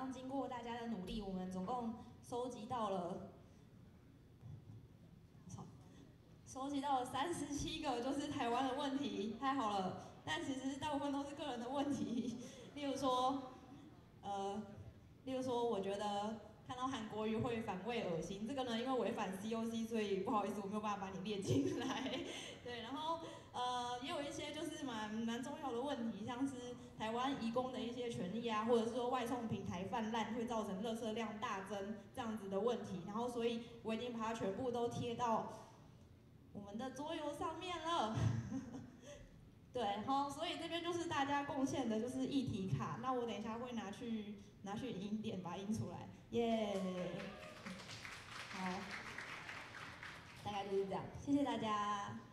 上经过大家的努力，我们总共收集到了37个，就是台湾的问题，太好了。但其实大部分都是个人的问题，例如说，我觉得看到韩国瑜会反胃恶心，这个呢，因为违反 COC， 所以不好意思，我没有办法把你列进来。对，然后也有一些就是蛮重要的问题，像是台湾移工的一些权利啊，或者是说外送平台泛滥会造成垃圾量大增这样子的问题，然后所以我已经把它全部都贴到我们的桌游上面了。对，然后所以这边就是大家贡献的，就是议题卡。那我等一下会拿去印点，把它印出来，耶、好，大概就是这样，谢谢大家。